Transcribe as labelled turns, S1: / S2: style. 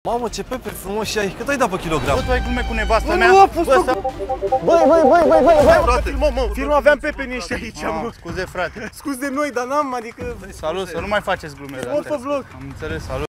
S1: Mamă, ce pepe frumos și ai. Cât ai dat pe kilogram?
S2: Bă, tu ai glume cu nevastă mea?
S1: Nu a fost o...
S2: Băi, filmă, mă, filmă, aveam pepeni ăștia aici, mă. Scuze, frate.
S3: Scuze de noi, dar n-am, adică...
S2: Salut, să nu mai faceți glume.
S3: Mă, pe vlog.
S2: Am înțeles, salut.